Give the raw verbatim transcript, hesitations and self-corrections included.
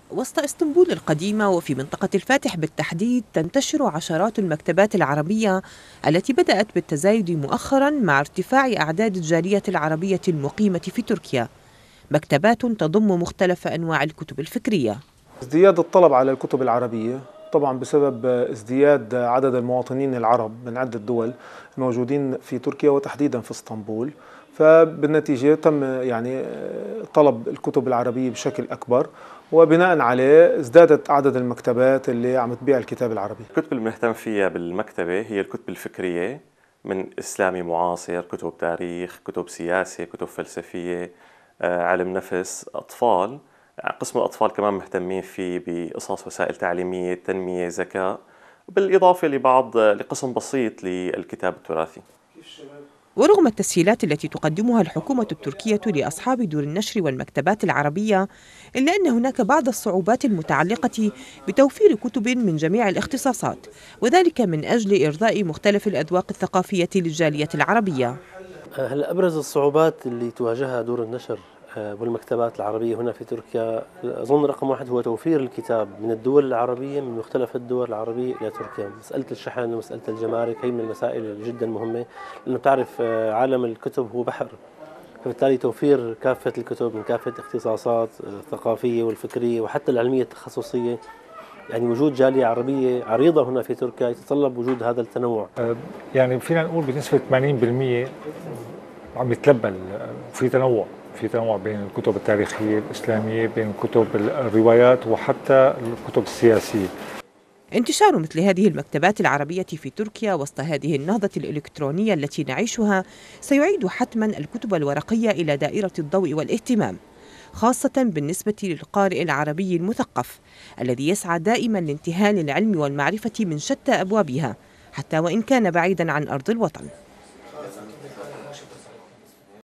وسط اسطنبول القديمة وفي منطقة الفاتح بالتحديد تنتشر عشرات المكتبات العربية التي بدأت بالتزايد مؤخرا مع ارتفاع أعداد الجالية العربية المقيمة في تركيا. مكتبات تضم مختلف أنواع الكتب الفكرية. ازدياد الطلب على الكتب العربية طبعا بسبب ازدياد عدد المواطنين العرب من عدة دول الموجودين في تركيا وتحديدا في اسطنبول، فبالنتيجة تم يعني طلب الكتب العربية بشكل أكبر، وبناء عليه ازدادت عدد المكتبات اللي عم تبيع الكتاب العربي. الكتب اللي بنهتم فيها بالمكتبة هي الكتب الفكرية، من إسلامي معاصر، كتب تاريخ، كتب سياسة، كتب فلسفية، علم نفس، أطفال. قسم الأطفال كمان مهتمين فيه بقصص وسائل تعليمية، تنمية، ذكاء، بالإضافة لبعض لقسم بسيط للكتاب التراثي. ورغم التسهيلات التي تقدمها الحكومة التركية لأصحاب دور النشر والمكتبات العربية، إلا أن هناك بعض الصعوبات المتعلقة بتوفير كتب من جميع الاختصاصات، وذلك من أجل إرضاء مختلف الأذواق الثقافية للجالية العربية. هلا أبرز الصعوبات اللي تواجهها دور النشر والمكتبات العربية هنا في تركيا، أظن رقم واحد هو توفير الكتاب من الدول العربية، من مختلف الدول العربية إلى تركيا. مسألة الشحن ومسألة الجمارك هي من المسائل اللي جدا مهمة، لأنه بتعرف عالم الكتب هو بحر، فبالتالي توفير كافة الكتب من كافة الاختصاصات الثقافية والفكرية وحتى العلمية التخصصية، يعني وجود جالية عربية عريضة هنا في تركيا يتطلب وجود هذا التنوع. يعني فينا نقول بنسبة ثمانين بالمئة عم يتلبى، في تنوع في تنوع بين الكتب التاريخية الإسلامية، بين كتب الروايات وحتى الكتب السياسية. انتشار مثل هذه المكتبات العربية في تركيا وسط هذه النهضة الإلكترونية التي نعيشها سيعيد حتما الكتب الورقية إلى دائرة الضوء والاهتمام، خاصة بالنسبة للقارئ العربي المثقف الذي يسعى دائما لانتهال العلم والمعرفة من شتى أبوابها حتى وإن كان بعيدا عن أرض الوطن.